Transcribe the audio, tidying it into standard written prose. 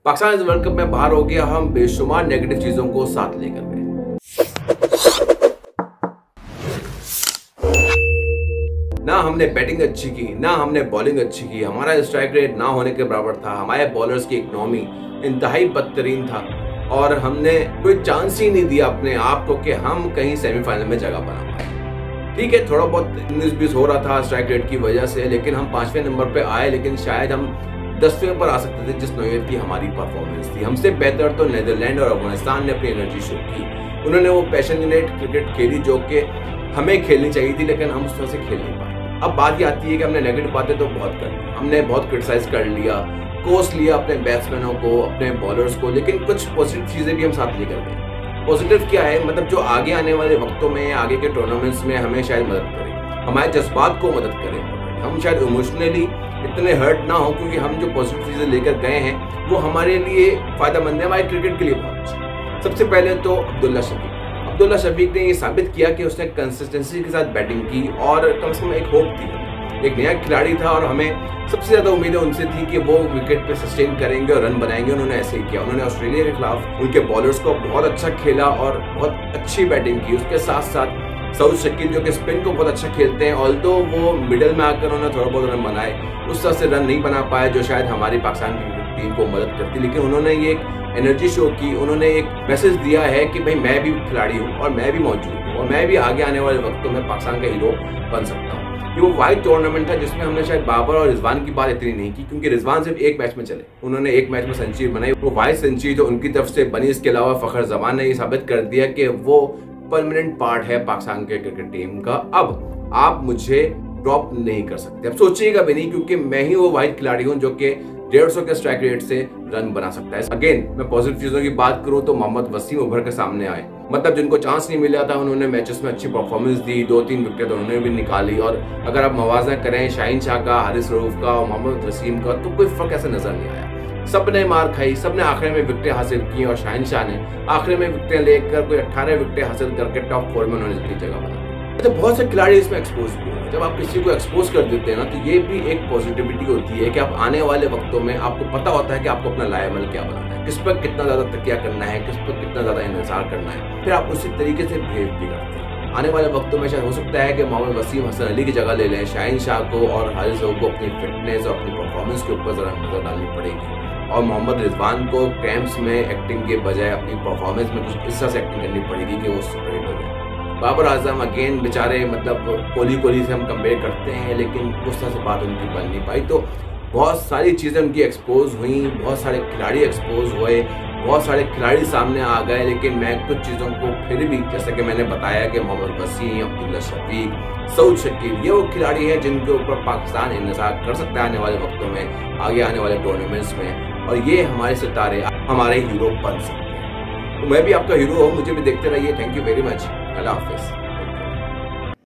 पाकिस्तान इस world cup में बाहर हो गया, हम बेशुमार नेगेटिव चीजों को साथ लेकर गए। ना हमने बैटिंग अच्छी की, ना हमने बॉलिंग अच्छी की, हमारा स्ट्राइक रेट ना होने के बराबर था, हमारे बॉलर्स की इकोनॉमी इंतहाई बदतरीन था और हमने कोई चांस ही नहीं दिया अपने आप को कि हम कहीं सेमीफाइनल में जगह बना पाए। ठीक है, थोड़ा बहुत 19-20 हो रहा था स्ट्राइक रेट की वजह से, लेकिन हम 5वें नंबर पे आए, लेकिन शायद हम 10वें पर आ सकते थे जिस नौयत की हमारी परफॉर्मेंस थी। हमसे बेहतर तो नीदरलैंड और अफगानिस्तान ने अपनी एनर्जी शो की। उन्होंने वो पैशनेट क्रिकेट खेली जो कि हमें खेलनी चाहिए थी, लेकिन हम उस तरह से खेल नहीं पाए। अब बात ये आती है कि हमने नेगेटिव बातें तो बहुत कर ली, हमने बहुत क्रिटिसाइज कर लिया, कोस लिया अपने बैट्समैनों को, अपने बॉलर्स को, लेकिन कुछ पॉजिटिव चीजें भी हम साथ लेकर गए। पॉजिटिव क्या है, मतलब जो आगे आने वाले वक्तों में, आगे के टूर्नामेंट्स में हमें शायद मदद करे, हमारे जज्बात को मदद करे, हम शायद इमोशनली इतने हर्ट ना हो, क्योंकि हम जो पॉजिटिव चीजें लेकर गए हैं वो हमारे लिए फायदेमंद है, हमारे क्रिकेट के लिए बहुत अच्छा। सबसे पहले तो अब्दुल्ला शफीक ने ये साबित किया कि उसने कंसिस्टेंसी के साथ बैटिंग की और कम से कम एक होप थी, एक नया खिलाड़ी था और हमें सबसे ज्यादा उम्मीदें उनसे थी कि वो विकेट पे सस्टेन करेंगे और रन बनाएंगे। उन्होंने ऐसे ही किया। उन्होंने ऑस्ट्रेलिया के खिलाफ उनके बॉलर्स को बहुत अच्छा खेला और बहुत अच्छी बैटिंग की। उसके साथ साथ सऊद शकील जो कि स्पिन को बहुत अच्छा खेलते हैं, ऑल्दो वो मिडिल में आकर उन्होंने थोड़ा बहुत रन बनाए, उस तरह से रन नहीं बना पाए जो शायद हमारी पाकिस्तान की टीम को मदद करती, लेकिन उन्होंने ये एनर्जी शो की, उन्होंने एक मैसेज दिया है कि भाई मैं भी खिलाड़ी हूँ और मैं भी मौजूद हूँ और मैं भी आगे आने वाले वक्तों में पाकिस्तान का हीरो बन सकता हूँ। ये वो वाइड टूर्नामेंट था जिसमें हमने शायद बाबर और रिजवान की बात इतनी नहीं की, क्योंकि रिजवान सिर्फ एक मैच में चले, उन्होंने एक मैच में सेंचुरी बनाई, वो वाइड सेंचुरी तो उनकी तरफ से बनी। इसके अलावा फखर जमान ने ये साबित कर दिया कि वो परमानेंट पार्ट है पाकिस्तान के क्रिकेट टीम का। अब आप मुझे ड्रॉप नहीं कर सकते, अब सोचिएगा भी नहीं, क्योंकि मैं ही वो वाइड खिलाड़ी हूँ जो कि 150 के स्ट्राइक रेट से रन बना सकता है। अगेन मैं पॉजिटिव चीजों की बात करूं तो मोहम्मद वसीम उभर के सामने आए, मतलब जिनको चांस नहीं मिला था उन्होंने मैचेस में अच्छी परफॉर्मेंस दी, 2-3 विकेट उन्होंने भी निकाली। और अगर आप मवाजना करें शाहीन शाह का, हारिस रऊफ का और मोहम्मद वसीम का, तो कोई फर्क ऐसा नजर नहीं आया। सबने मार खाई, सबने आखिर में विकेटें हासिल की और शाहीन शाह ने आखिर में विकेटें लेकर कोई 18 विकेटें हासिल करके टॉप 4 में उन्होंने अपनी जगह बनाई। तो बहुत से खिलाड़ी इसमें एक्सपोज हुए हैं। जब आप किसी को एक्सपोज कर देते हैं ना, तो ये भी एक पॉजिटिविटी होती है कि आप आने वाले वक्तों में आपको पता होता है कि आपको अपना लाएमल क्या बनाना है, किस पर कितना ज्यादा तकिया करना है, किस पर कितना ज्यादा इंतजार करना है, फिर आप उसी तरीके से बिहेव भी करते हैं। आने वाले वक्तों में शायद हो सकता है कि मोहम्मद वसीम हसन अली की जगह ले लें, शाहीन शाह को और हारिस रऊफ को अपनी फिटनेस और अपनी परफॉर्मेंस के ऊपर जरा नजर डालनी पड़ेगी, और मोहम्मद रिजवान को कैंप्स में एक्टिंग के बजाय अपनी परफॉर्मेंस में कुछ इस तरह से एक्टिंग करनी पड़ेगी कि वो सुपर हिट हो जाए। बाबर आजम अगेन बेचारे, मतलब कोहली से हम कंपेयर करते हैं, लेकिन उस तरह से बात उनकी बन नहीं पाई। तो बहुत सारी चीज़ें उनकी एक्सपोज हुई, बहुत सारे खिलाड़ी एक्सपोज हुए, बहुत सारे खिलाड़ी सामने आ गए, लेकिन मैं कुछ चीज़ों को फिर भी, जैसे कि मैंने बताया कि मोहम्मद वसीम, अब्दुल्ला शफीक, सऊद शकील, ये वो खिलाड़ी हैं जिनके ऊपर पाकिस्तान इंतजार कर सकता है आने वाले वक्तों में, आगे आने वाले टूर्नामेंट्स में, और ये हमारे सितारे, हमारे हीरो बन सकते हैं। तो मैं भी आपका हीरो हूँ, मुझे भी देखते रहिए। Thank you very much. अल्लाह हाफिज़।